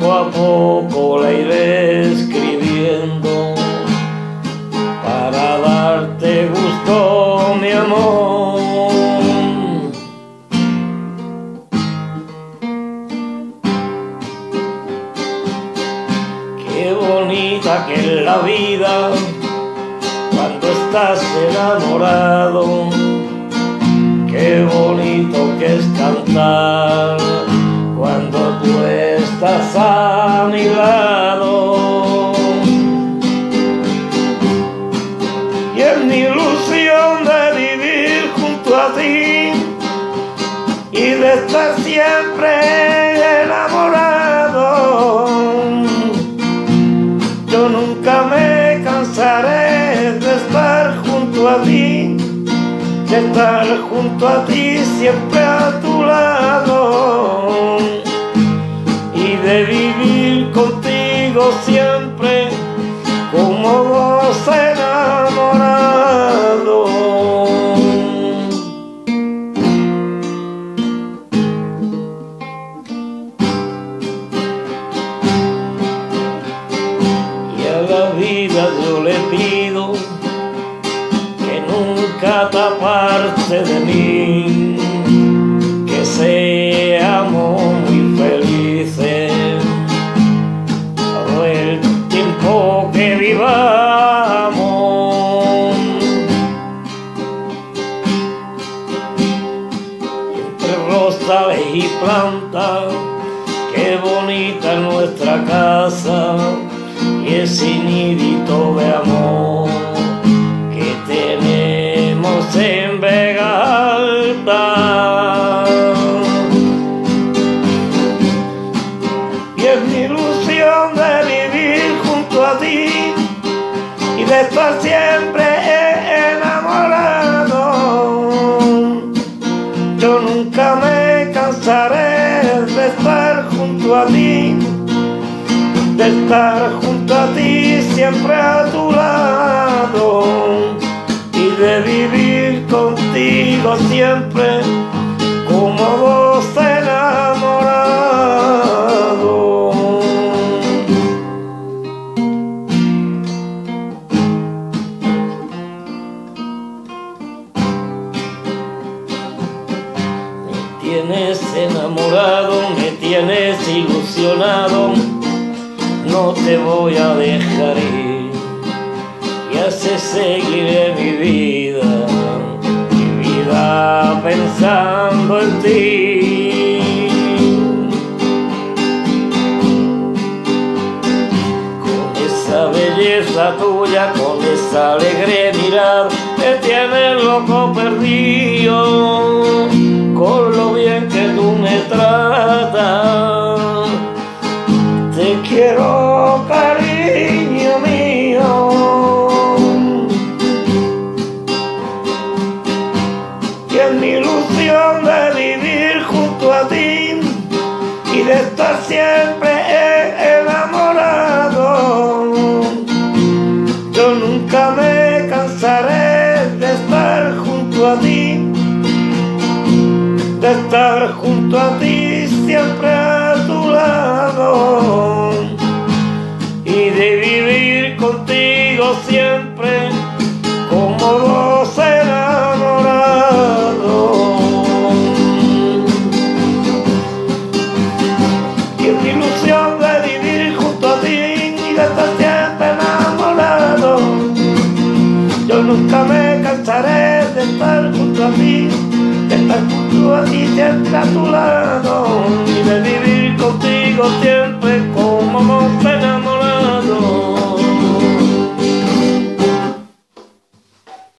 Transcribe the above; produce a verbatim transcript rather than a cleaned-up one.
poco a poco la iré escribiendo para darte gusto, mi amor. Qué bonita que es la vida cuando estás enamorado. Qué bonito que es cantar cuando tú estás a mi lado. Y es mi ilusión de vivir junto a ti y de estar siempre enamorado. Yo nunca me cansaré de estar junto a ti, de estar junto a ti, siempre a tu lado, y de vivir contigo siempre como dos enamorados. Y a la vida yo le pido que nunca te aparte de mí, que seamos muy felices todo el tiempo que vivamos. Entre rosales y plantas, qué bonita es nuestra casa y ese nidito de amor que tenemos en Vega Alta. Y es mi ilusión de vivir junto a ti y de estar siempre enamorado. Yo nunca me cansaré de estar junto a ti, de estar junto a ti, siempre a tu lado, y de vivir contigo siempre como dos enamorados. Me tienes enamorado, me tienes ilusionado, no te voy a dejar ir, y así seguiré mi vida, mi vida pensando en ti. Con esa belleza tuya, con esa alegre mirar, me tienes loco perdido, con lo bien que tú me tratas. Te quiero, cariño mío, y es mi ilusión de vivir junto a ti y de estar siempre enamorado. Yo nunca me cansaré de estar junto a ti, de estar junto a ti, siempre a tu lado, y de vivir contigo siempre como dos enamorados. Y es mi ilusión de vivir junto a ti y de estar siempre enamorado. Yo nunca me cansaré de estar junto a ti, de estar junto a ti, siempre a tu lado, y de vivir contigo siempre como dos